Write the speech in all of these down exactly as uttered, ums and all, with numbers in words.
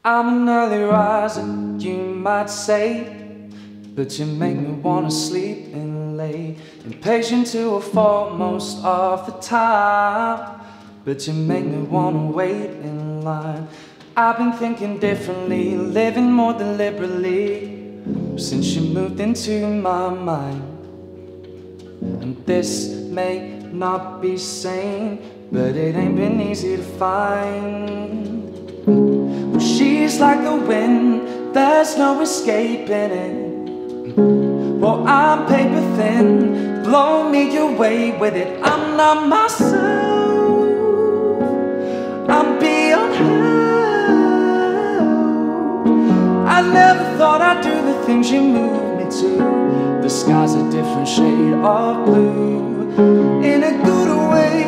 I'm an early riser, you might say, but you make me wanna sleep in late. Impatient to a fault most of the time, but you make me wanna wait in line. I've been thinking differently, living more deliberately, since you moved into my mind. And this may not be sane, but it ain't been easy to find. Well, she's like the wind, there's no escaping it. Well, I'm paper thin, blow me away with it. I'm not myself, I'm beyond help. I never thought I'd do the things you move me to. The sky's a different shade of blue, in a good way,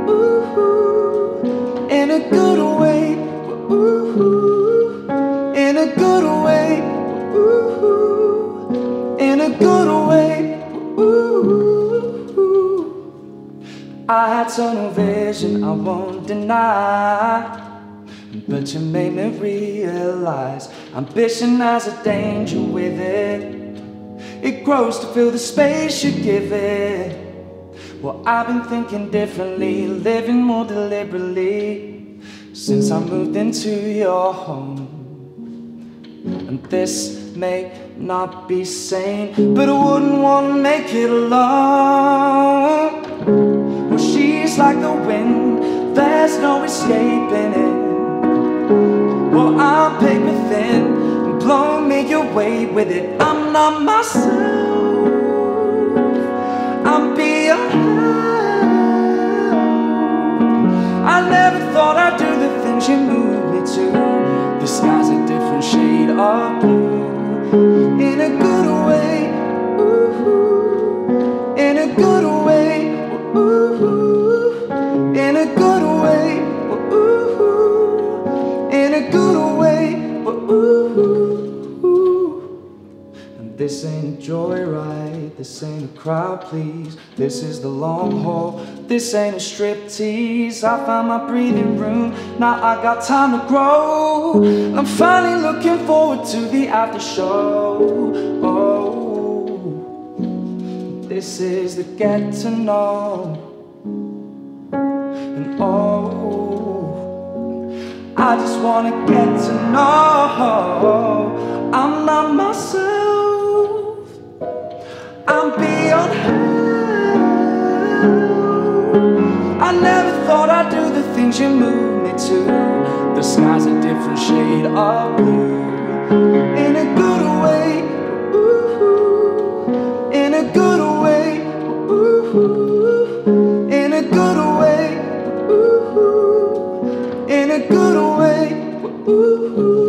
ooh, in a good way, ooh, in a good way, ooh, in a good way, ooh. I had tunnel vision, I won't deny, but you made me realize ambition has a danger with it. It grows to fill the space you give it. Well, I've been thinking differently, living more deliberately, since I moved into your home. And this may not be sane, but I wouldn't want to make it alone. Well, she's like the wind, there's no escaping it. Well, I'm paper thin, blow me away with it. I'm not myself, I'm beyond help. I never thought I'd do the things you moved me to. The sky's a different shade of blue, in a good way, ooh, in a good way, ooh, in a good way, ooh, in a good way, ooh. And this ain't a joyride, this ain't a crowd please, this is the long haul, this ain't a striptease. I found my breathing room, now I got time to grow. I'm finally looking forward to the after show. Oh, this is the get to know. And oh, I just wanna get to know. I'm not myself, I'm beyond help. I never thought I'd do the things you moved me to. The sky's a different shade of blue, in a good way, ooh, in a good way, ooh, in a good way, ooh, in a good way, ooh.